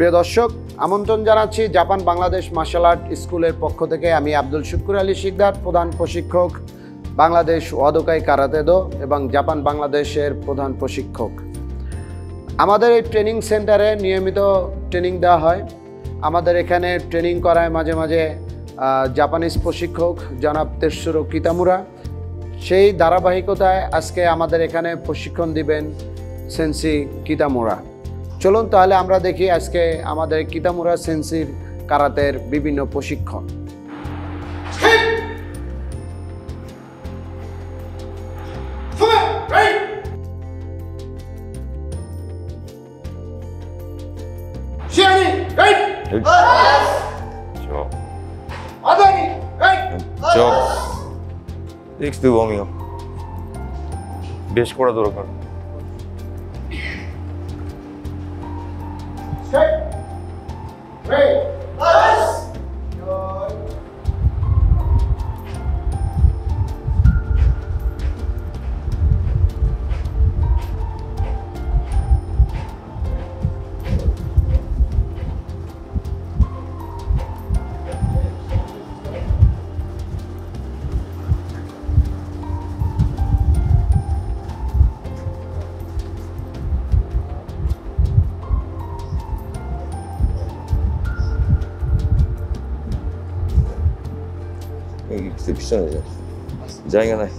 প্রিয় দর্শক, আমন্ত্রণ জানাচ্ছি জাপান বাংলাদেশ মার্শাল আর্ট স্কুলের পক্ষ থেকে। আমি আব্দুল শুকুর আলী শিকদার, প্রধান প্রশিক্ষক বাংলাদেশ ওয়াদোকাই কারাতে দো এবং জাপান বাংলাদেশের প্রধান প্রশিক্ষক। আমাদের এই ট্রেনিং সেন্টারে নিয়মিত ট্রেনিং দেওয়া হয়। আমাদের এখানে ট্রেনিং করায় মাঝে মাঝে জাপানিজ প্রশিক্ষক জনাব তেসুরো কিতামুরা। সেই ধারাবাহিকতায় আজকে আমাদের এখানে প্রশিক্ষণ দিবেন সেন্সি কিতামুরা। চলুন তাহলে আমরা দেখি আজকে আমাদের কিতামুরা সেন্সির কারাতের বিভিন্ন প্রশিক্ষণ। Next do warming up. বেশ করা দরকার। 피곤해. 자기가 나.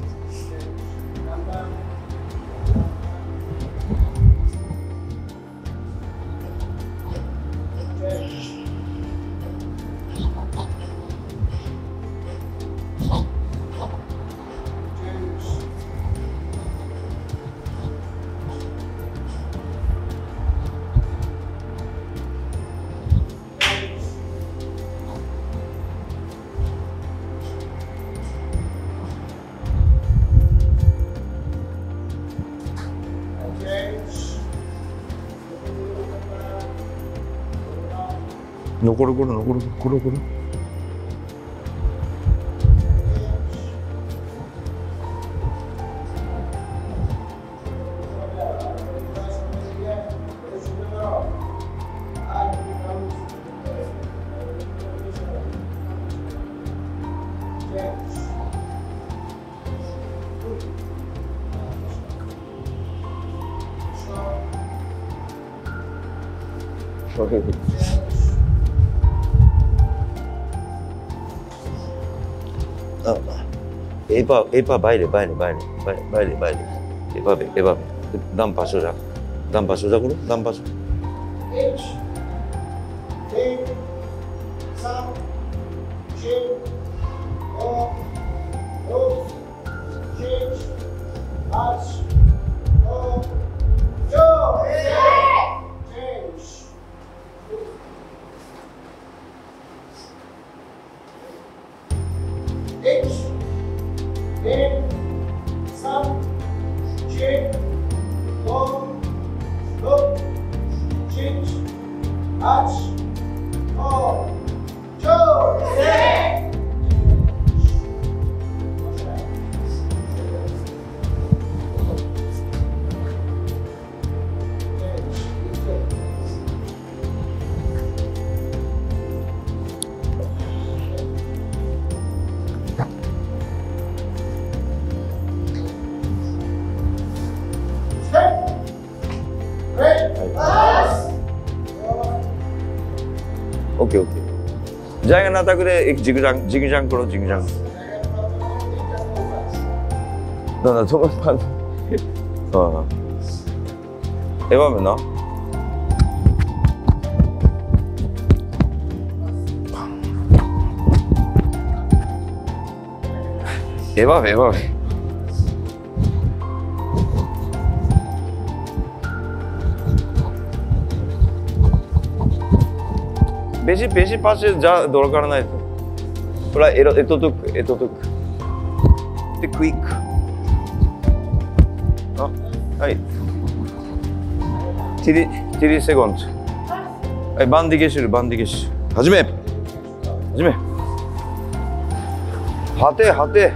残る。에바 바이레. 에바. 단파 소자 그러? 단파 소. 1, 2, 3, 7, 8, 9, 10, 8, 9, 10. ओके जाएगा ना तक एक जिगजांग करो जिगजांग ना तो मत हाँ एवा में ना एवा বেশি পাশে যা দরকার নাই তো পুরা এতটুক কুইকはい30 সেকেন্ডはいバンディゲシュ始めはて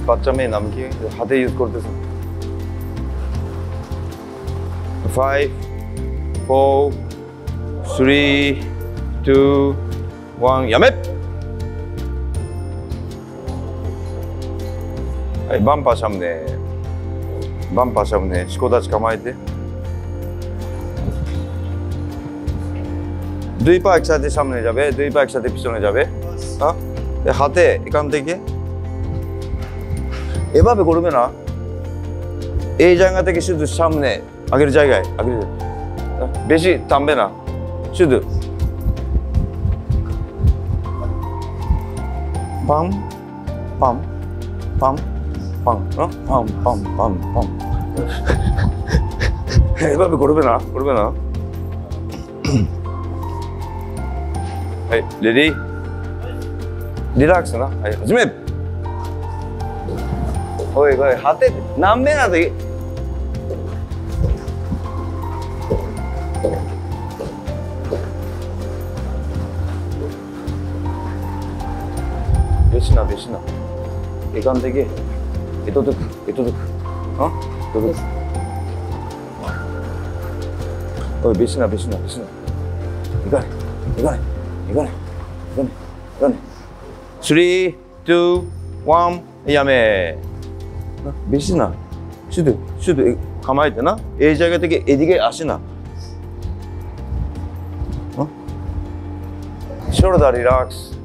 বাচ্চা মেয়ে নাম কি হাতে ইউজ করতেছে 5 4 3 2 1 やめはい、バンパーসামনেバンパーসামনে স্কোদা構えてদুই পা একসাথে সামনে যাবে দুই পা একসাথে পিছনে যাবে হ্যাঁ হাতে এখান থেকে এভাবে করবে না এই জায়গা থেকে শুধু সামনে আগের জায়গায় আগের বেশি টানবে না শুধু পাম পাম পাম পাম পাম পাম পাম পাম এভাবে করবে নাはい、レディーリラックスな。はい、始めおいおい、果て何目なんだいベシナいかんでけエトドクあエトドクおい、ベシナいかない3、2、1、やめ。ベシナ。シュド構えてな。エイジャガ的エディゲ足な。ショルダーリラックス。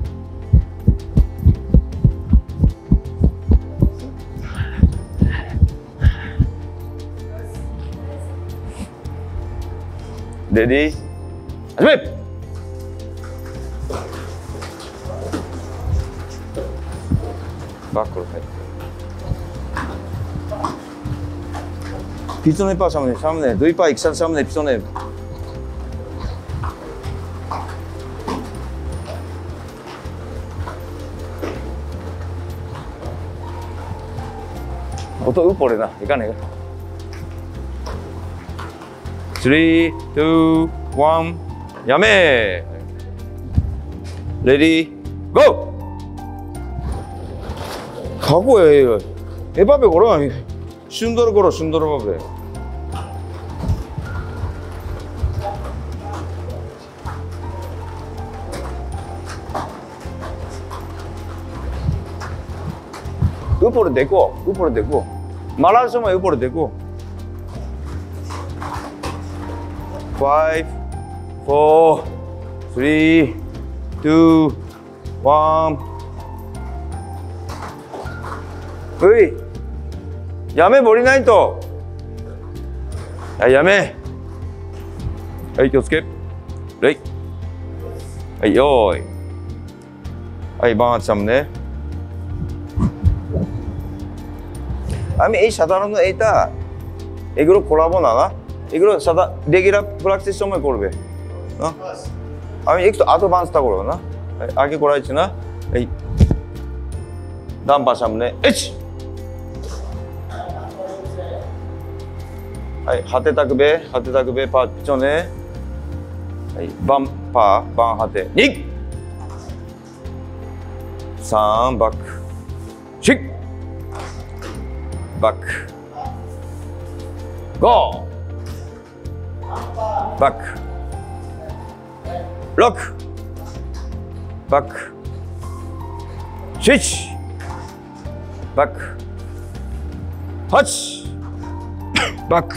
レディー始めバックル入って피존에 빠 사무네 두이 빠 익산 사무네 피존에 또 우퍼래나 이까네 3, 2, 1やめレディーゴー각오해. 에바베 걸어. 슌더로 걸어. 바베. 으포를 대고. 말하시면 으포를 대고. 5, 4, 3, 2, 1おいやめボリないとはいやめはい気をつけはいはいよーいはいバンসামনে আমি এই সাধারণ এটা এগুলো পড়াবো না এগুলো রেগুলার প্র্যাকটিস সময় করবে না আমি একটু অ্যাডভান্সটা করব না আগে করাইছি না এই ডান পা সামনেはい、হাতে থাকবে পা পিছনেはいバンハテ2 3バック4バック5バック6バック7バック8バック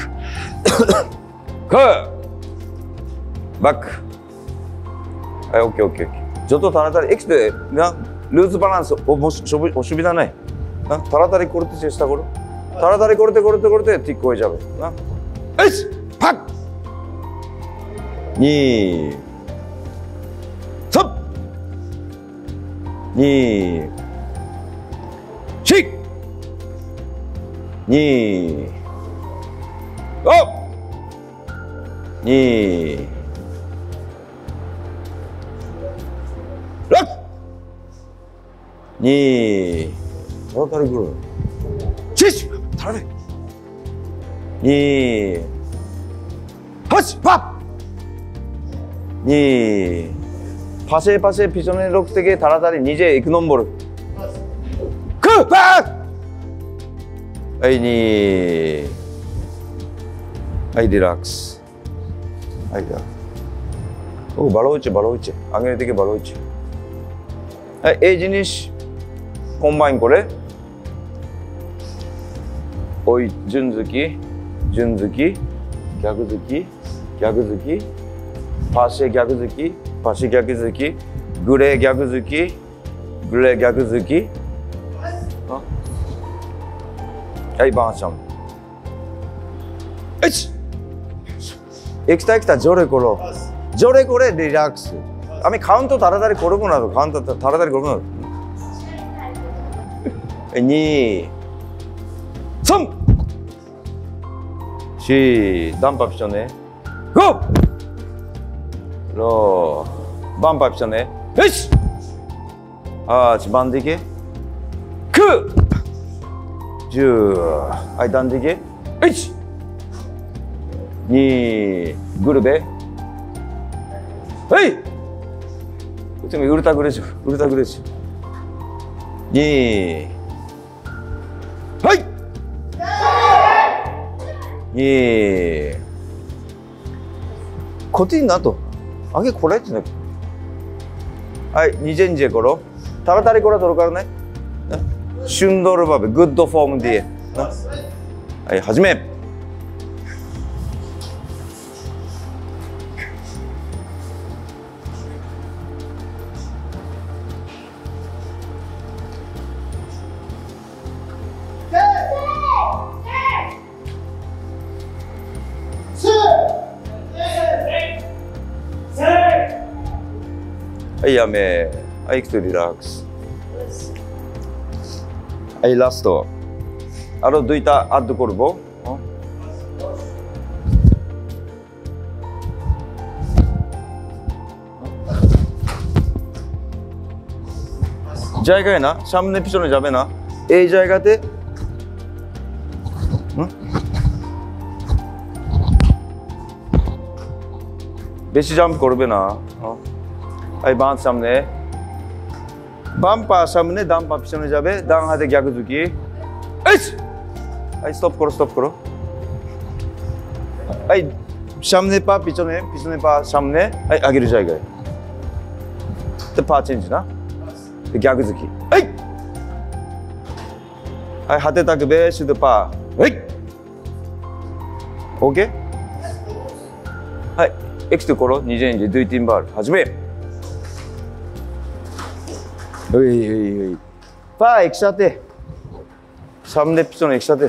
バックはい、オッケーちょっとতাড়াতাড়ি Xでনা লুজ বালান্স অসুবিধা নাই না তাড়াতাড়ি করতে চেষ্টা করো তাড়াতাড়ি করতে ঠিক হয়ে যাবে না এই ফাক নি সব 니 식! 니 업! 니 락! 니 তাড়াতাড়ি করো শেষ তাড়াতাড়ি 니 হস 팝! 니 পাশে পিছনের লোক থেকে তাড়াতাড়ি নিজে 1 নম্বর 그! 박! はい、2。はい、リラックス。はい、リラックス。Oh, baru uci, baru uci. Angin itu ke baru uci. Eh jenis combine kore. Oi, junzuki, junzuki, gyakuzuki, gyakuzuki, pashe gyakuzuki, pashe gyakuzuki, gure gyakuzuki, gure gyakuzuki. Hai, bansam. Ech. Ekta jore koro. জোরে করে রিল্যাক্স আমি কাউন্ট তো তাড়াতাড়ি করব না তো কাউন্ট তো তাড়াতাড়ি করব না নি 삼 시 담밥션에 고! 로 밤밥션에 으이씨 아 반디게 그! 주 아이 단디게 으이씨 니 그룹에はい。ちょっとうるたくれちゃう。うるたくれちゃう。2。はい。2。코팅나 또. 아게 고래 지ね。はい、2젠제 걸어. 타라타리 걸어 들어가네. 슌도르바베 굿 폼 뒤에.はい、始め。はい、やめ。はい、くとリラックス。はい、ラスト。아로 두이타 아드 고르보. জায়গায় না সামনে পিছনে যাবে না এই জায়গাতে বেশি জাম্প করবে না এই বাঁ সামনে বাম পা সামনে ডান পা পিছনে যাবে ডান হাতে গ্যাগু ঝুঁকি এই স্টপ করো এই সামনে পা পিছনে পিছনে পা সামনে এই আগের জায়গায় তো পা চেঞ্জ না গ্যাগু ঝুঁকি এই এই হাতে থাকবে শুধু পা এই ওকে এই একটু করো নিজে নিজে 2-3 বার হাজবে পা একসাথে সামনে পিছনে একসাথে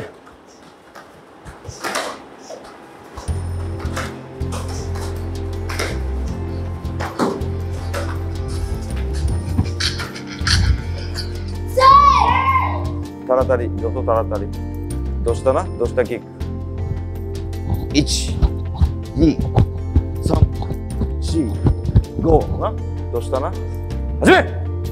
তাড়াতাড়ি যত তাড়াতাড়ি 10টা না 10টা কিক 1 2 3 4 5な10টাな始め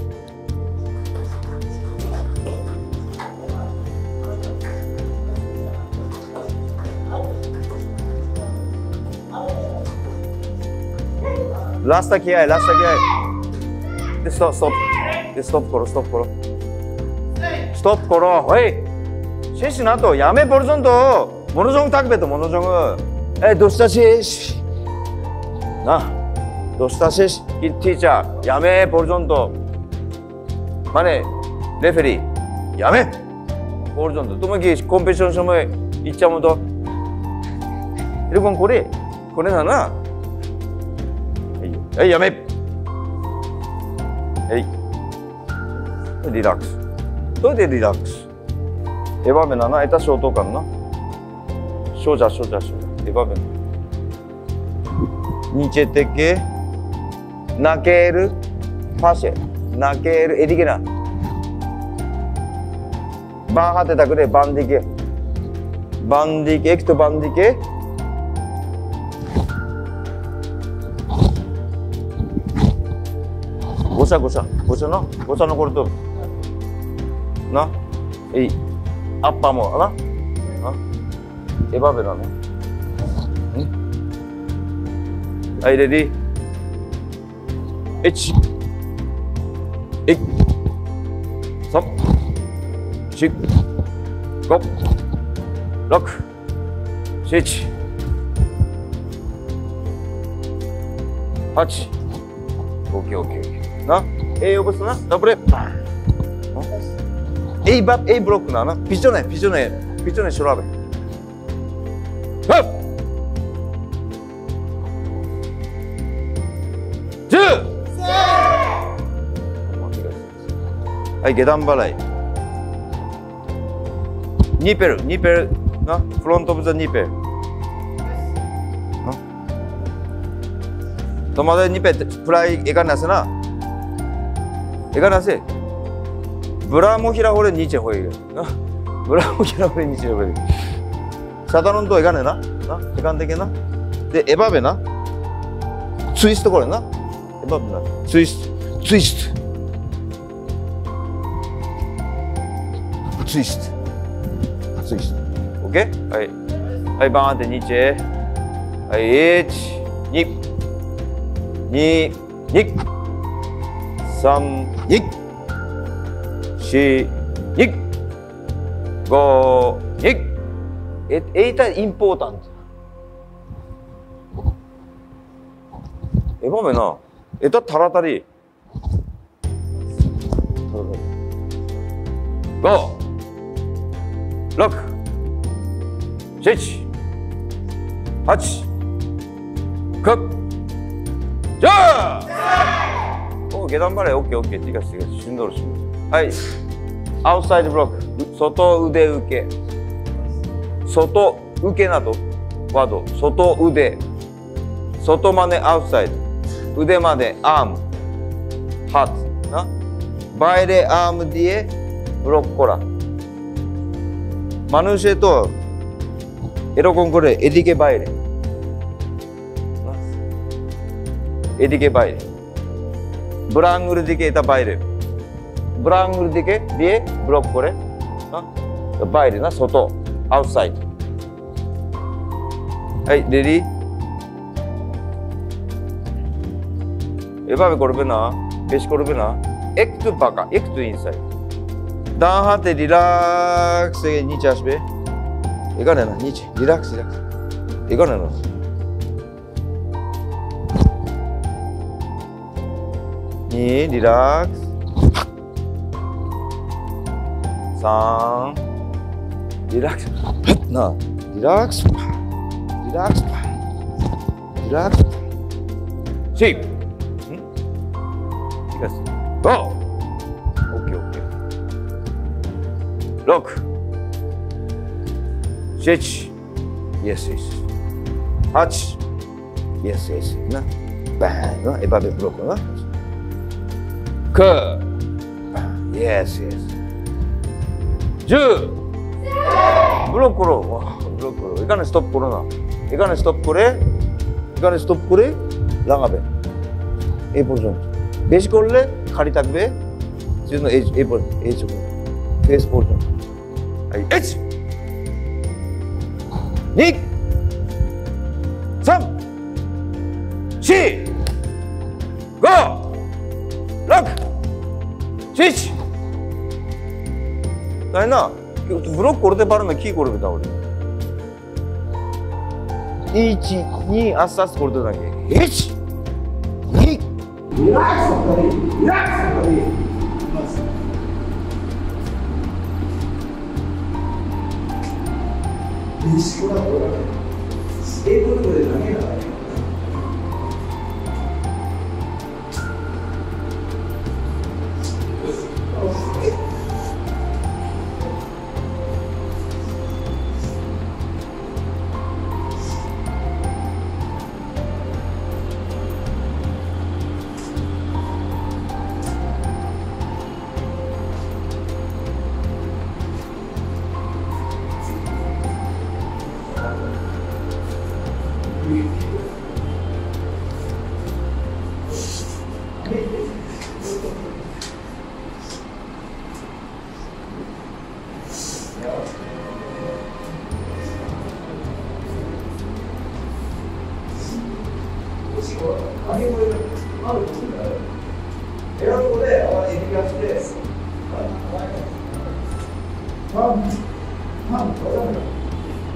라스트 기회 스톱 걸어 어이 শেষ না তো 야매 পর্যন্ত মনোযোগ থাকবে তো মনোযোগ এই 10টা শেষ না 10টা শেষ কি টিচার 야매 পর্যন্ত মানে রেফারি 야매 পর্যন্ত তুমি কি কম্পিটিশন সময় ইচ্ছা মতো এরকম করে না এই 야매 এই রিল্যাক্স তো দে রিল্যাক্স এভাবে না এটা শোটোকান না সোজা এভাবে নিচে থেকে নাকের পাশে নাকের এদিকে না বাঁ হাতে থাকবে বাম দিকে একটু বাম দিকে গোছানো করতে না এই আপ্পামো না এভাবে না এই রেডি H 1 3 4 5 6 7 8 오케이 오케이 나 A 오버스 나 더블에 A 블록 나나 비전에 쇼라베 흡 즈はい下段払いニペルなフロントオブザニペルTomada ni pet fly ekan nase na. Ekan nase. Bra mo hira hore niche hoye. Bra mo hira hore niche hoye. Sadaron to ekan na. Na ekan deke na. De ebabe na. Twist kore na. Ebabe na. Twist. Okay? はい。はい、バーンってniche。はい、1、2。2、2、3、2、4、2、5、2。Eight is important. 에바메 나. 에다 타라타리. 5、6、7、8、9。じゃあお계단バレーオッケーオッケー。違うしんどる。はい。アウトサイドブロック。外腕受け。外受けなどワード。外腕。外までアウトサイド。腕までアーム。ハート。な。バイレアームディエブロックコラ。マヌシェとエロコンコレエディケバイレ。Edige baile. Beranggur dike eta baile. Beranggur dike dia block kore. Baile na soto outside. Hai ready. এভাবে করবে না, বেশ করবে না, একটু বাঁকা, একটু ইনসাইড। ডান হাতে রিল্যাক্স নিচে আসবে। এখানে না, নিচে রিল্যাক্স। এখানে না।2 리락스 3 리락스 나 리락스 10 찍었어. 오케이 6 7 예스 8 예스 나 나 에바베 블로크 나 그 예스 10 블로크로 이거는 스톱 코로나 이거는 스톱 코레 라가베 এই পর্যন্ত বেশি করলে খালি থাকবে সেজন্য এই ফেস পর্যন্ত এইচ 2 3 4 5 6 7 তাই না ব্লক করতে পারো না কি করবে তাহলে 1 2 আস্তে আস্তে করতে থাকে 1 2 রিল্যাক্স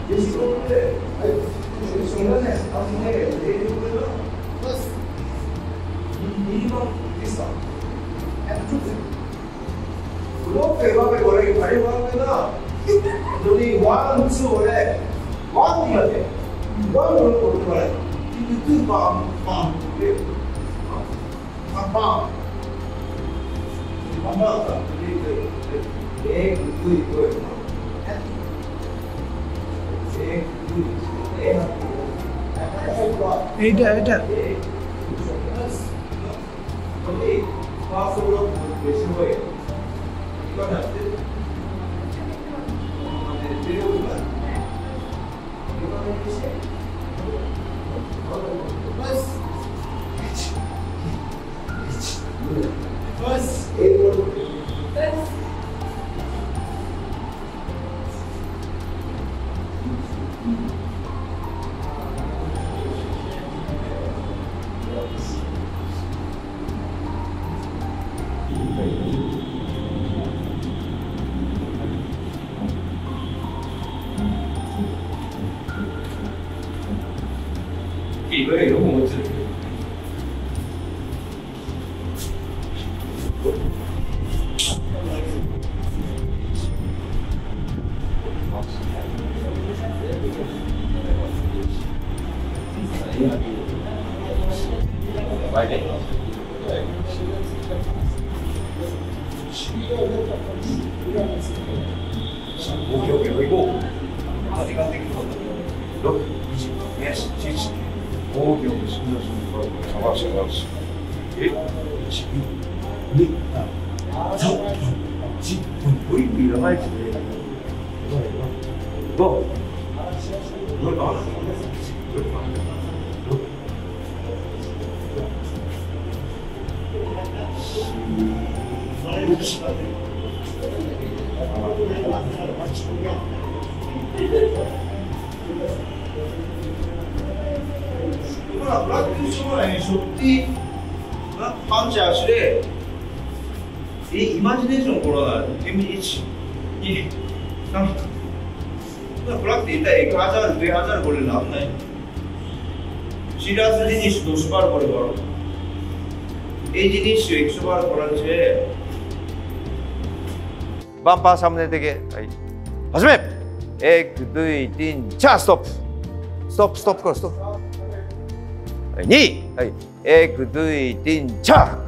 এইটা সত্যি পাঞ্চে আসলে এই ইমাজিনেশন করো না ব্লগটি এটা 1000 2000 বলে লাভ নাই সিরিয়াস জিনিস 10 বার করে করো এই জিনিস 100 বার করার চেয়ে বাম পা সামনে থেকে হাজমে 1 2 3 4 স্টপ স্টপ স্টপ করো স্টপ 2 はい、1、2、3、チャー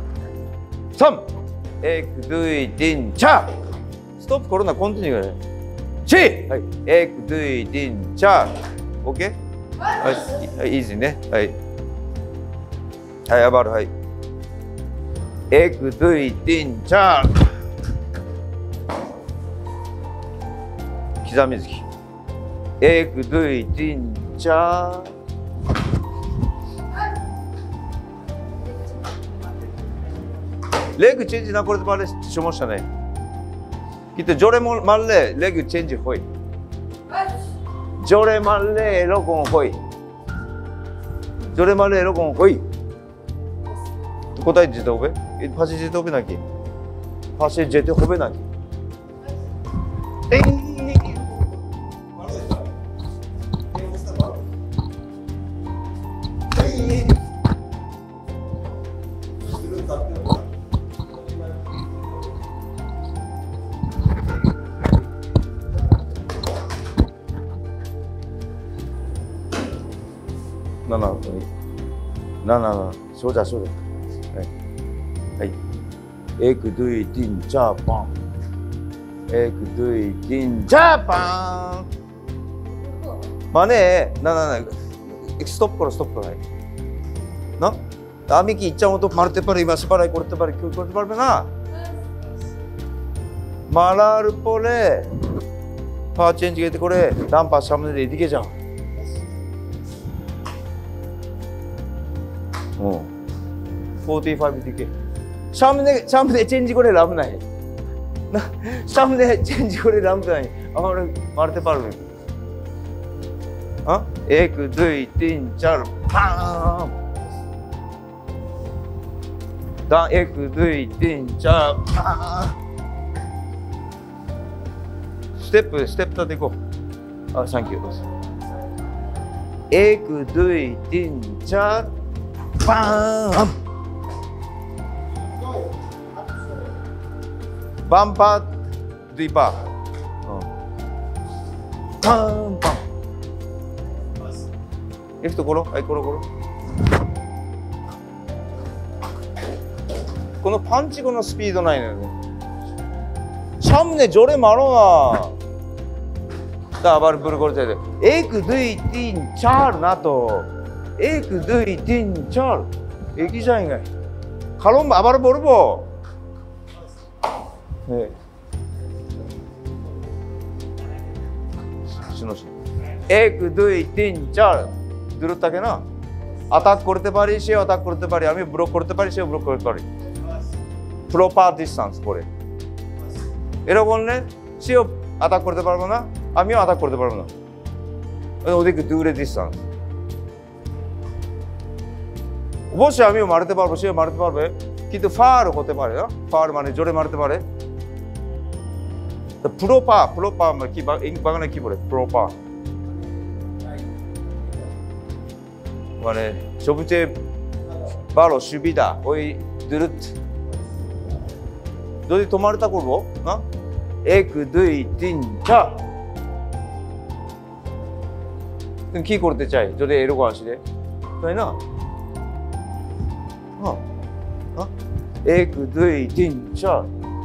3、1、2、3、チャーストップコロナコンティニュー4、はい、1、2、3、チャー OK? はい、イージーねはいはい、アバルはい1、2、3、チャー刻み月1、2、3、チャー레그 체인지 나 그래도 말해 주모샤네. 기타 조레 말레 레그 체인지 호이. 조레 말레 로공 호이. 조레 말레 로공 호이. 答え自動べ? 파시自動べ나기. 파시 제때 호베 나기. 나나 소자 소자はい1 2 3 ジャパン1 2 3 ジャパン만에 나나 스톱 걸어 스톱 걸어 나 아미키 입장도 마르테 파리 마스 파라이 코르테 파리 코르테 파르나 마라르 포레 파 체인지 게테 코레 남파 사무네 이디게 자45 দিকে সামনে চেঞ্জ করে লাভ নাই না সামনে চেঞ্জ করে লাভ নাই আমরা মারতে পারবে হ্যাঁ 1 2 3 4 পাম দা 1 2 3 4 পাম স্টেপটা দেখো थैंक यू 1 2 3 4 पाम बाम्पा द्वीपा पाम पाम एक तो करोはいकरोこのパンチ後のスピードないのよねसामने जोरे मारो ना आबार बुर करते थे 1 2 3 4 ना तो 1 2 3 4 एक ही जाएंगे खालों आबार बोलबो 1 2 3 4 দূরত্ব থাকে না अटैक করতে পারি সে अटैक করতে পারি আমি ব্লক করতে পারি সে ব্লক করতে পারি প্রপার ডিসটেন্স করে এরা বললে সেও अटैक করতে পারবো না আমিও अटैक করতে পারবো না ওদিক দূরে ডিসটেন্স অবশ্যই আমিও মারতে পারবো সেও মারতে পারবে কিন্তু ফার হতে পারে না ফার মানে জোরে মারতে পারে তো প্রপা মানে কি বাংলা কি বলে প্রপা মানে সবচেয়ে ভালো সুবিধা ওই দূরত্ব যদি তোমার তা করবো না 1 2 3 4 তুমি কি করতে চাই যদি এরকম আসলে তাই না হ্যাঁ 1 2 3 4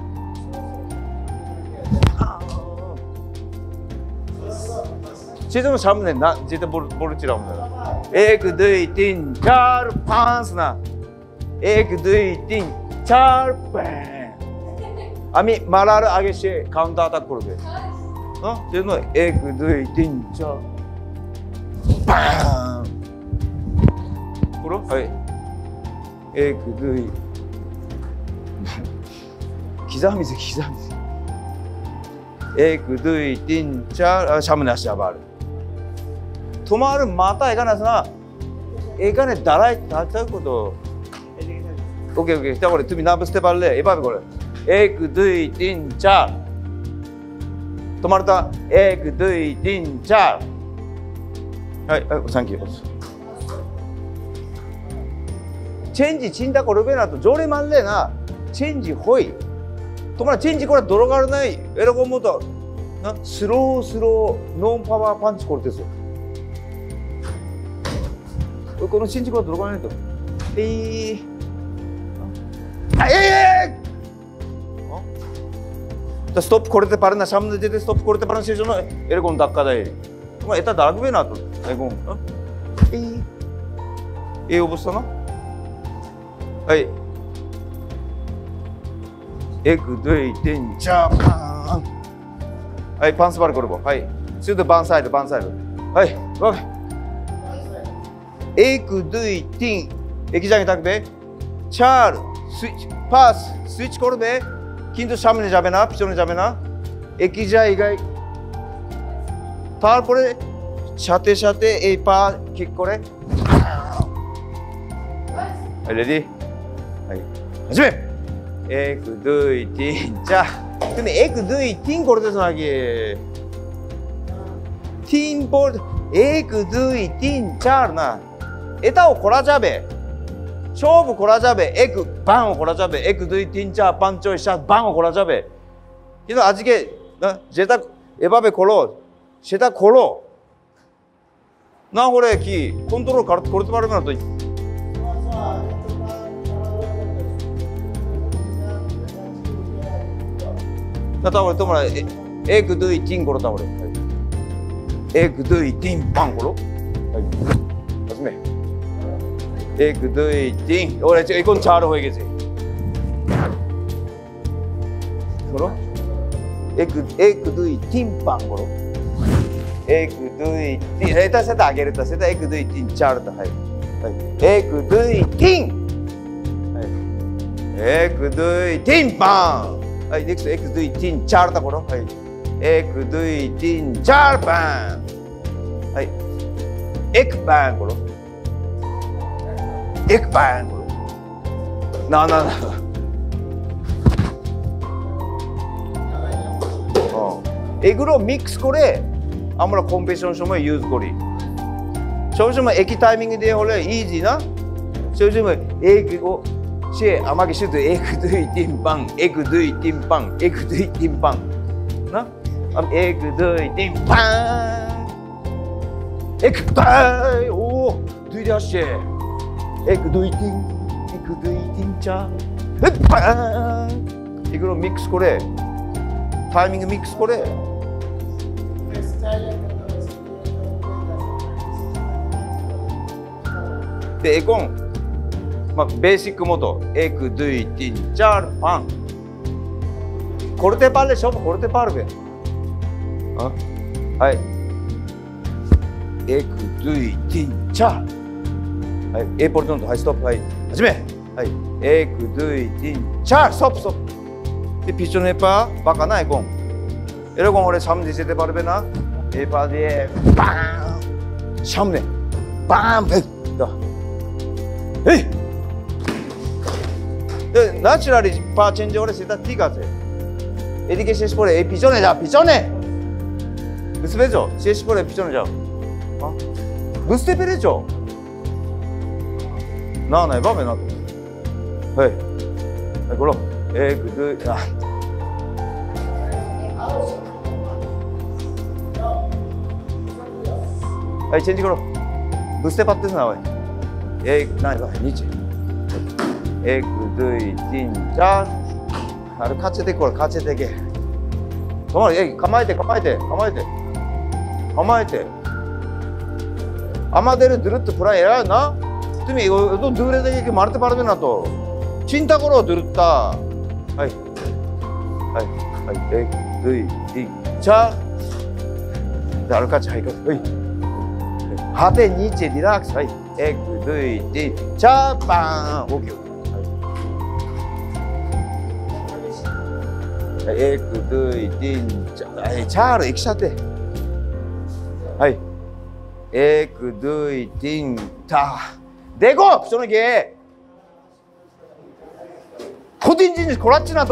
সেজন্য সামনে না যেটা বলেছিলাম 1 2 3 4 5 না 1 2 3 4 5 আমি মারার আগে সে কাউন্টার অ্যাটাক করবে হ্যাঁ সেজন্য 1 2 3 4 বাম পুরো হয় 1 2 刻み1 2 3 4 সামনে আসে আবার তোমার মাথা এখানে আছে না এখানে দাঁড়ায় থাকতে কত ওকে তাহলে তুমি না বুঝতে পারলে এভাবে করে 1 2 3 4 তোমার তা 1 2 3 4はいথ্যাংক ইউチェンジচিন্তা করবে না তো জোরে মারলে না চেঞ্জ হয় তোমরা চেঞ্জ করার দরকার নাই এরকম মতো না স্লো নন পাওয়ার পাঞ্চ করতেছো ওই কোনো চেঞ্জ করার দরকার নেই তো তা স্টপ করতে পারে না সামনে যেতে স্টপ করতে পারে না সেই জন্য এরকম ধাক্কা দেয় তোমার এটা দাঁড়াবে না তো এরকম এই অবস্থা না এই 1 2 3 4はいパンスバルকরবはいশুধু বাম সাইডはいওকে 1 2 3একই জায়গায় থাকবে 4 সুইচ পাস সুইচ করবে কিন্তু সামনে যাবে না পিছনে যাবে না একই জায়গায় তারপরে সাথে সাথে এই পা কিক করে রেডিはい始め1 2 3 4 তুমি 1 2 3 করতেছো নাকি 3 পর 1 2 3 4 না এটাও করা যাবে সব করা যাবে এক বাংও করা যাবে 1 2 3 4 5 6 7 বাংও করা যাবে কিন্তু আজকে যেটা এভাবে খোলো সেটা খোলো না হলে কি কন্ট্রোল করতে পারবে না তুই তাহলে তোমরা 1 2 3 করো তাহলে 1 2 3 বাং করো始め1 2 3俺এখন 4 হয়ে গেছে করো 1 2 3 বাং করো 1 2 3এটা সেটা আগে এটা সেটা 1 2 3 4 だはい1 2 3はい1 2 3バンはいネクスト 1 2 3 4だকরোはい1 2 3 4バンはい1バンকরো एक बार ना এগুলো মিক্স করে আমরা কম্পিটিশন সময় ইউজ করি সবসময় একই টাইমিং দিয়ে হলে ইজি না সবসময় সে আমাকে শুধু 1 2 3 পাং 1 2 3 পাং 1 2 3 পাং না আমি 1 2 3 পাং 1 2 오 দুইটা আসছে 1 2 3 1 2 3 4 পাং এগুলো মিক্স করে 타이밍 믹스 করেでエコンまあベーシックモード1 2 3 4 5 করতে পারলে সব করতে পারবেはい1 2 3 4はい A পর্যন্তはいストップはい始めはい1 2 3 4ストップストップপিছনে পা বাঁকা না এরকম এরকম করে সামনে যেতে পারবে না এই পা দিয়ে সামনে ন্যাচারালি পা চেঞ্জ করে সেটা ঠিক আছে এদিকে শেষ করে এই পিছনে যা পিছনে বুঝতে পেরেছো শেষ করে পিছনে যাও বুঝতে পেরেছো না না এভাবে না হ্যাঁ এগুলো এক দুই এই চেঞ্জ করো বুঝতে পারতেছ না ভাই এক না ভাই নিচে 1 2 3 4 আর কাছে থেকে করো কাছে থেকে তোমার এই কামাইতে কামাইতে কামাইতে কামাইতে আমাদের দূরত্ব প্রায় এরা না তুমি এত দূরে থেকে কি মারতে পারবে না তো চিন্তা করো দূরত্বはいはいはい1 2 3 4あるかちはいはいハテニチェリラックスはい1 2 3 4バーンオッケー1 2 3 はいチャール駅舎ではい1 2 3 4でこそのゲー코딘진이 고라치나도.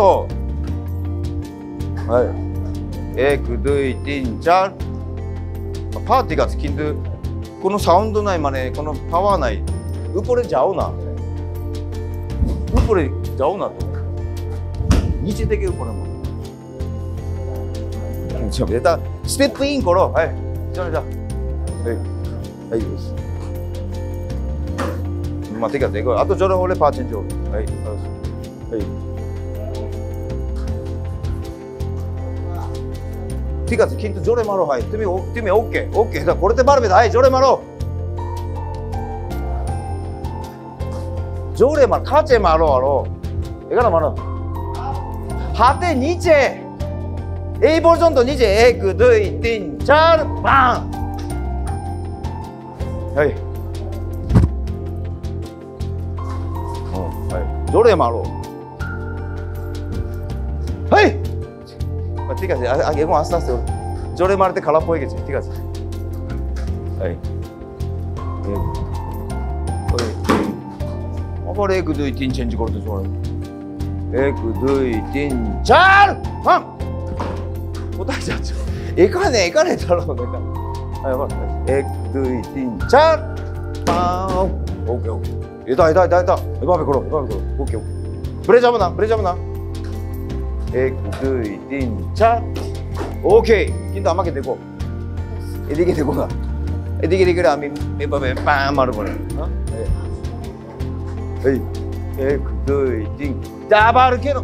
에 그드이 딘잘 파티가 스킨드. このサウンドないまねこのパワーないウポレジャオナウポレジャオナと日的ウポレもちょっと出たステップインコロはいじゃあじゃあはいですまあてかでこあとジョルホレパーチェンジはいঠিক আছে কিন্তু জোরে মারো ভাই তুমি তুমি ওকে ওকে এটা করতে পারবে ভাই জোরে মারো জোরে মার কাছে মারো আরো এখানে মারো হাতে নিচে এই পর্যন্ত নিচে 1 2 3 4 বাং এই জোরে মারো হেই ঠিক আছে আগে এখন আস্তে আস্তে জোরে মারতে খারাপ হয়ে গেছে ঠিক আছে এই আবার 1 2 3 চেঞ্জ করতে চলো 1 2 3 4 পাঁচ কোথায় যাচ্ছ এখানে এখানে চলো দেখা আবার 1 2 3 4 পাঁচ ওকে ওকে এটা এটা এটা এটা এভাবে করো ওকে ওকে ব্রেক যাবো না ব্রেক যাবো না 1 2 3 4 ওকে কিন্তু আমাকে দেখো এদিকে দেখো না এদিকে দেখে আমি এভাবে পা মারবো না এই 1 2 3 আবার কেন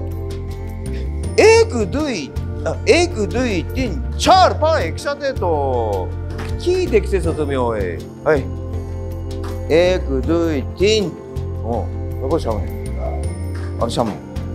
1 2 1 2 3 4 পা একসাথে তো কি দেখতেছো তুমি ওই এই 1 2 3 ও এবার সামনে আর সামনে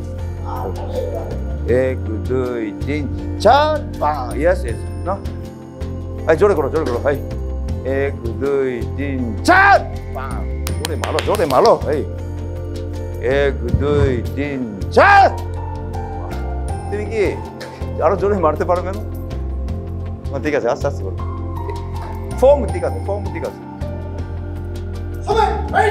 1 2 3 4 5 yes yes noはいজোরে করোはい1 2 3 4 5জোরে মারোはい1 2 3 4তুমি কি আরো জোরে মারতে পারবে না ঠিক আছে আস্তে আস্তে করো ফর্ম ঠিক আছে হবে এই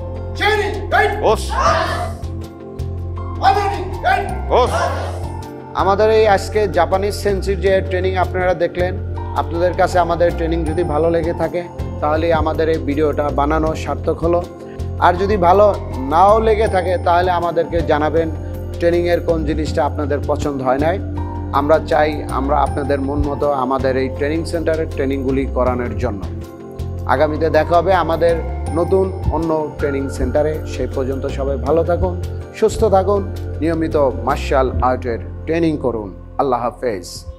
চেনি এই ওস আদানি এই ওস আমাদের এই আজকে জাপানিজ সেন্সির যে ট্রেনিং আপনারা দেখলেন, আপনাদের কাছে আমাদের ট্রেনিং যদি ভালো লেগে থাকে তাহলে আমাদের এই ভিডিওটা বানানো সার্থক হলো। আর যদি ভালো নাও লেগে থাকে তাহলে আমাদেরকে জানাবেন ট্রেনিংয়ের কোন জিনিসটা আপনাদের পছন্দ হয় নাই। আমরা চাই আমরা আপনাদের মন মতো আমাদের এই ট্রেনিং সেন্টারের ট্রেনিংগুলি করানোর জন্য। আগামীতে দেখা হবে আমাদের নতুন অন্য ট্রেনিং সেন্টারে। সেই পর্যন্ত সবাই ভালো থাকুন, সুস্থ থাকুন, নিয়মিত মার্শাল আর্টের ট্রেনিং করুন। আল্লাহ হাফেজ।